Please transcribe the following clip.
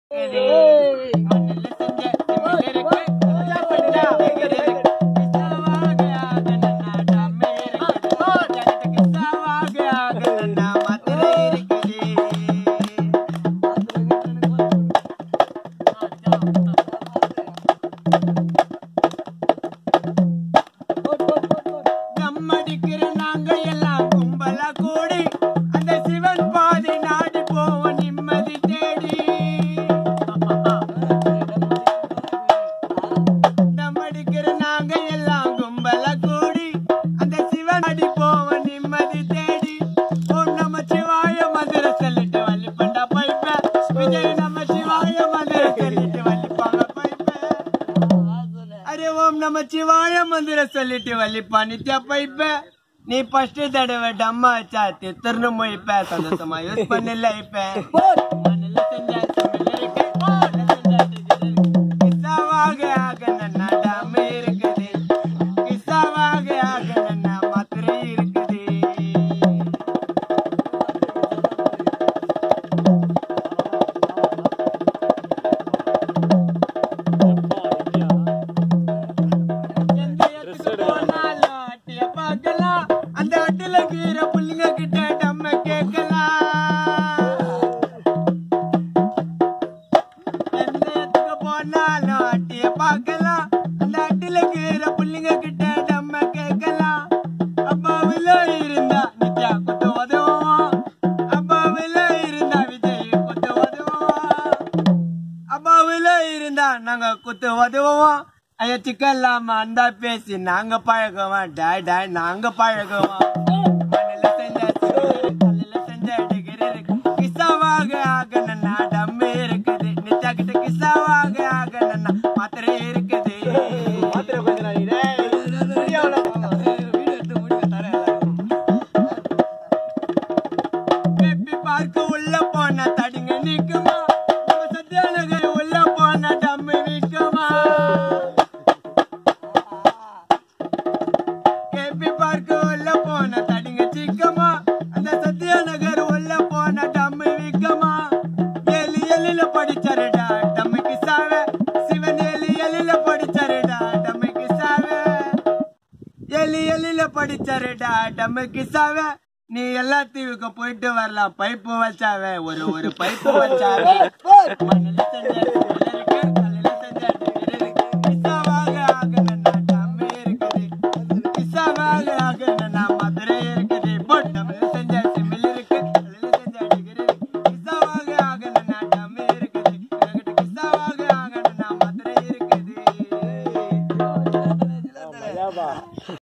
नित्या pipe நீ first தடவை டம்மா சாத்தி திரும்ப போய்ப்ப சந்தோஷமா யூஸ் பண்ணல இப்ப மனல செஞ்சா சமையலுக்கு போல செஞ்சாட்டு கிசாவாக ஆகனன்னா டம்மே இருக்குது கிசாவாக ஆகனன்னா மாத்திரை இருக்குது சிக்கல்லாம அந்த பேசி நாங்க பழகுவோம் டாய் டாய் நாங்க பழகுவோம் மண்ணில செஞ்ச கல்லில செஞ்ச கிசாவாக ஆகணும்னா டம்மே இருக்குது நிச்சா கிட்ட கிசாவாக ஆகணும்னா மாத்திரை இருக்குது மாத்திரை பேப்பி பார்க்க உள்ள போன தடிங்க நிக்குமா சத்தியானகர் உள்ள போன டம்மு நிக்குமா படிச்சருடா டம்மு கிசாவே நீ எல்லா தீவுக்கு போயிட்டு வரலாம் பைப்பு வச்சாவே ஒரு பைப்பு வச்சாவே மண்ணில செஞ்ச கல்லில செஞ்ச கிசாவாக ஆகணும்னா டம்மு இருக்குது கிசாவாக ஆகணும்னா மதுரை இருக்குது டம்மு செஞ்ச சிமில் இருக்கு கல்லில செஞ்ச டிகிரி கிசாவாக ஆகணும்னா டம்மு இருக்குது கிசாவாக ஆகணும்னா மதுரை இருக்குது